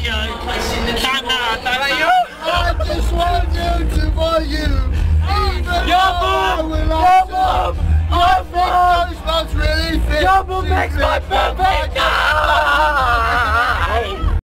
I just want you to buy you. Even your mum! Your mum! Those mums really fit. Your mum makes my perfect.